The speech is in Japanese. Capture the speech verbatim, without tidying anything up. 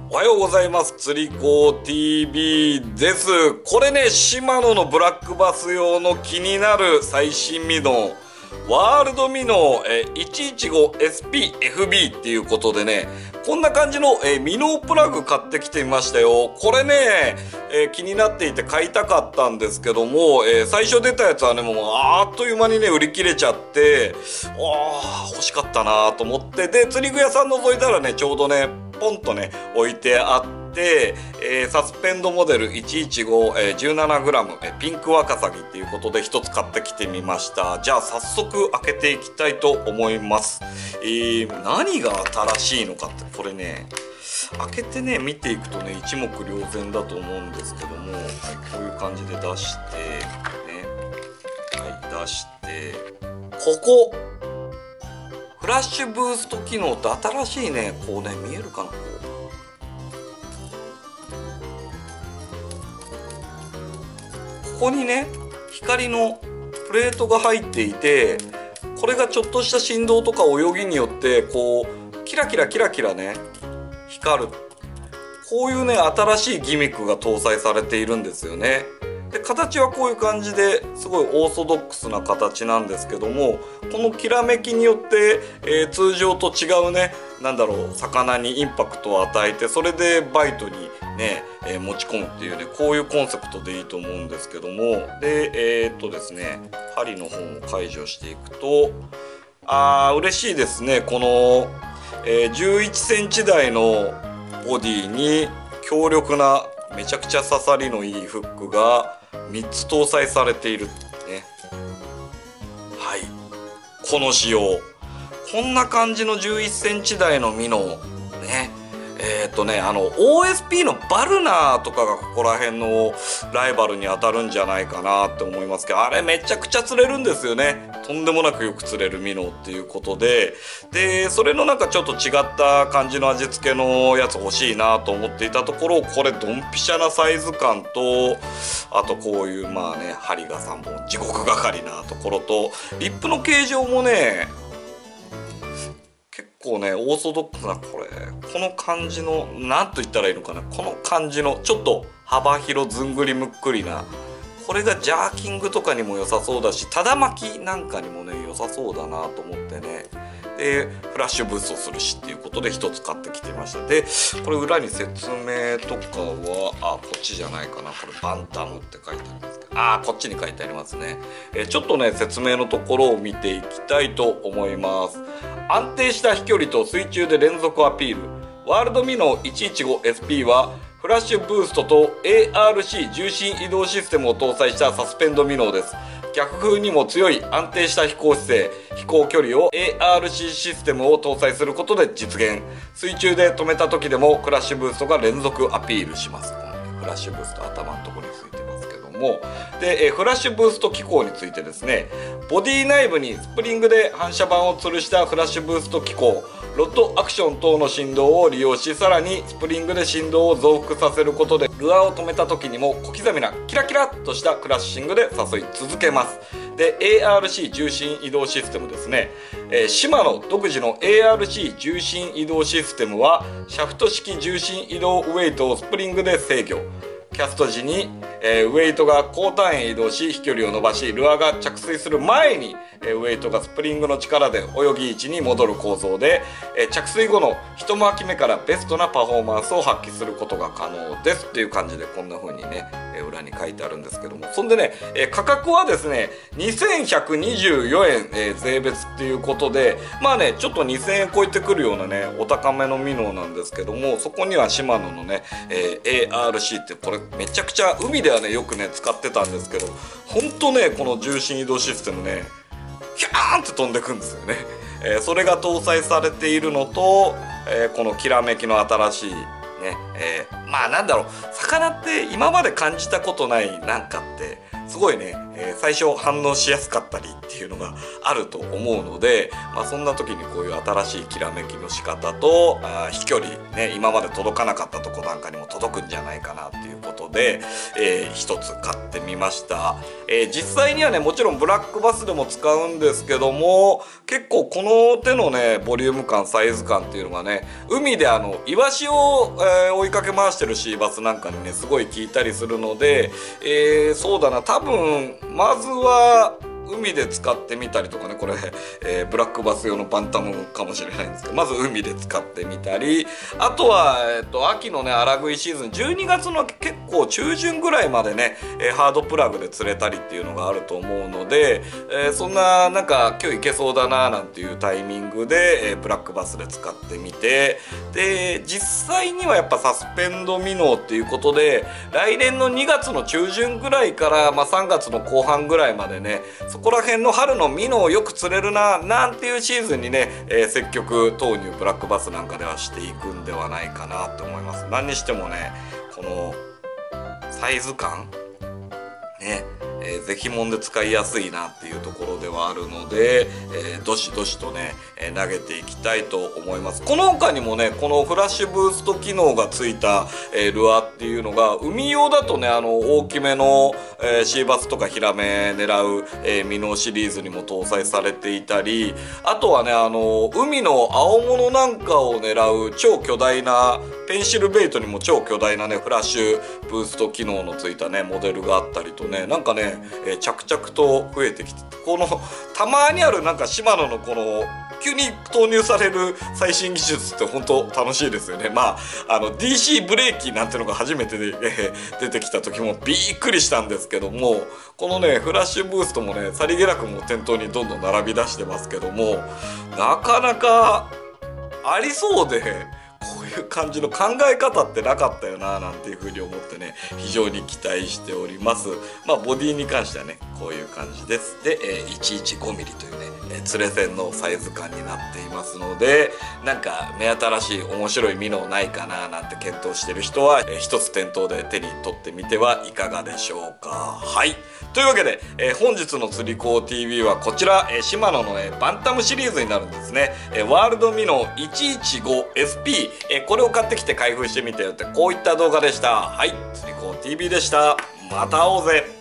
おはようございます。釣り子 ティービー です。これね、シマノのブラックバス用の気になる最新ミノ、ワールドミノ いちいちごエスピーエフビー っていうことでね、こんな感じのえミノプラグ買ってきてみましたよ。これね、え気になっていて買いたかったんですけども、え最初出たやつはね、もうあっという間にね、売り切れちゃって、あー欲しかったなと思って、で、釣り具屋さん覗いたらね、ちょうどね、ポンとね置いてあって、えー、サスペンドモデルいちいちご、えー、じゅうななグラム、えー、ピンクワカサギっていうことで一つ買ってきてみました。じゃあ早速開けていきたいと思います。えー、何が新しいのかって、これね開けてね見ていくとね一目瞭然だと思うんですけども、はい、こういう感じで出してね、はい、出してここフラッシュブースト機能って新しいね、こうね見えるかな、こうここにね光のプレートが入っていて、これがちょっとした振動とか泳ぎによってこうキラキラキラキラね光る、こういうね新しいギミックが搭載されているんですよね。で形はこういう感じですごいオーソドックスな形なんですけども、このきらめきによって、えー、通常と違うね、なんだろう、魚にインパクトを与えて、それでバイトにね、えー、持ち込むっていうね、こういうコンセプトでいいと思うんですけども、でえー、っとですね針の方も解除していくと、あー嬉しいですね。この、えー、じゅういちセンチ台のボディに強力なめちゃくちゃ刺さりのいいフックがみっつ搭載されているね。はい、この仕様、こんな感じのじゅういちセンチ台のミノね、えっとねあの オーエスピー のバルナーとかがここら辺のライバルに当たるんじゃないかなって思いますけど、あれめちゃくちゃ釣れるんですよね。とんでもなくよく釣れるミノっていうことで、でそれのなんかちょっと違った感じの味付けのやつ欲しいなと思っていたところ、これドンピシャなサイズ感と、あとこういうまあね針がさんぼん地獄がかりなところと、リップの形状もね結構ねオーソドックスな、これこの感じの何と言ったらいいのかな、この感じのちょっと幅広ずんぐりむっくりな、これがジャーキングとかにも良さそうだし、ただ巻きなんかにもね良さそうだなと思ってね、でフラッシュブーストするしっていうことで一つ買ってきてました。でこれ裏に説明とかはあこっちじゃないかな、これバンタムって書いてありますけど、あこっちに書いてありますね。えちょっとね説明のところを見ていきたいと思います。安定した飛距離と水中で連続アピール、ワールドミノ いちいちごエスピー はフラッシュブーストと エーアールシー 重心移動システムを搭載したサスペンドミノです。逆風にも強い安定した飛行姿勢、飛行距離を エーアールシー システムを搭載することで実現。水中で止めた時でもフラッシュブーストが連続アピールします。このね、フラッシュブースト頭のところについてますけども、で、えフラッシュブースト機構についてですね、ボディ内部にスプリングで反射板を吊るしたフラッシュブースト機構、ロッドアクション等の振動を利用し、さらにスプリングで振動を増幅させることでルアーを止めた時にも小刻みなキラキラっとしたクラッシングで誘い続けます。で エーアールシー 重心移動システムですね、えー、シマノ独自の エーアールシー 重心移動システムはシャフト式重心移動ウェイトをスプリングで制御。キャスト時に、えー、ウェイトが高単位へ移動し飛距離を伸ばし、ルアーが着水する前に、えー、ウェイトがスプリングの力で泳ぎ位置に戻る構造で、えー、着水後の一巻き目からベストなパフォーマンスを発揮することが可能ですっていう感じで、こんな風にね、えー、裏に書いてあるんですけども、そんでね、えー、価格はですねにせんひゃくにじゅうよえん、えー、税別っていうことで、まあねちょっとにせんえん超えてくるようなねお高めのミノなんですけども、そこにはシマノのね、えー、エーアールシー ってこれめちゃくちゃ海ではねよくね使ってたんですけど、ほんとねこの重心移動システムねヒャーンって飛んでくんですよね。えー、それが搭載されているのと、えー、このきらめきの新しいね、えー、まあなんだろう、魚って今まで感じたことないなんかってすごいね、 えー、最初反応しやすかったりっていうのがあると思うので、まあ、そんな時にこういう新しいきらめきの仕方とあ飛距離ね、今まで届かなかったとこなんかにも届くんじゃないかなっていうことで、えー、一つ買ってみました。えー、実際にはねもちろんブラックバスでも使うんですけども、結構この手のねボリューム感サイズ感っていうのがね、海であのイワシを、えー、追いかけ回してるシーバスなんかにねすごい効いたりするので、えー、そうだな、多分まずは海で使ってみたりとかね、これ、えー、ブラックバス用のバンタムかもしれないんですけど、まず海で使ってみたり、あとは、えー、と秋のね荒食いシーズンじゅうにがつの結構中旬ぐらいまでね、えー、ハードプラグで釣れたりっていうのがあると思うので、えー、そんななんか今日いけそうだななんていうタイミングで、えー、ブラックバスで使ってみて、で実際にはやっぱサスペンドミノっていうことで来年のにがつの中旬ぐらいから、まあ、さんがつの後半ぐらいまでね、そこら辺の春のミノをよく釣れるななんていうシーズンにね、えー、積極投入ブラックバスなんかではしていくんではないかなと思います。何にしてもねこのサイズ感ね、えー、ぜひもんで使いやすいなっていうところではあるので、えー、どしどしとね、えー、投げていきたいと思います。この他にもねこのフラッシュブースト機能がついた、えー、ルアーっていうのが海用だとねあの大きめの、えー、シーバスとかヒラメ狙う、えー、ミノシリーズにも搭載されていたり、あとはねあの海の青物なんかを狙う超巨大なペンシルベイトにも超巨大なねフラッシュブースト機能のついたねモデルがあったりとね、なんかね、えー、着々と増えてきて、このたまにあるなんかシマノのこの急に投入される最新技術って本当楽しいですよね。まああの ディーシー ブレーキなんてのが初めてで、えー、出てきた時もびっくりしたんですけども、このねフラッシュブーストもねさりげなくもう店頭にどんどん並び出してますけども、なかなかありそうでこういう感じの考え方ってなかったよななんていうふうに思ってね非常に期待しております。まあボディに関してはねこういう感じです。で、えー、いちいちごミリというね、えー、釣れ線のサイズ感になっていますので、なんか目新しい面白いミノないかななんて検討してる人は、えー、一つ店頭で手に取ってみてはいかがでしょうか。はい、というわけで、えー、本日の釣り子 ティーブイ はこちら、えー、シマノのねバンタムシリーズになるんですね。えー、ワールドミノ いちいちごエスピー、えー、これを買ってきて開封してみてよってこういった動画でした。はい、釣り子 ティーブイ でした。また会おうぜ。